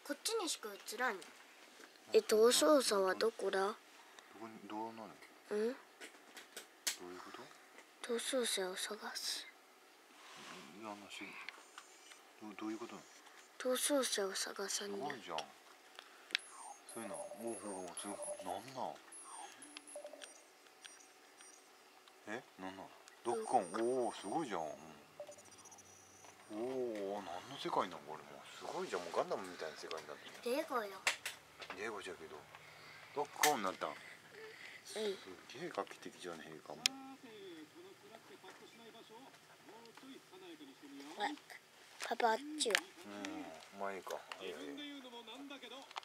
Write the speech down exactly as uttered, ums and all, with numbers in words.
こっちにしか映らんよ。え、逃走者はどこだ？ どこに、どうなる？ うん？どういうこと？ 逃走者を探す。 いや、なし。どう、どういうことなの？ 逃走者を探さんね。 すごいじゃん。そういうの。おおお、すごい。なんなん？え、なんなん？ドッカン。おお、すごいじゃん。おお、何の世界なんこれ。もうすごいじゃん。もうガンダムみたいな世界になってる。 レゴよ。 レゴじゃけどドッカンになったん。すうん。 げえ画期的じゃねえかも。 パパあっちは。 うん、まあいいか。いやいや。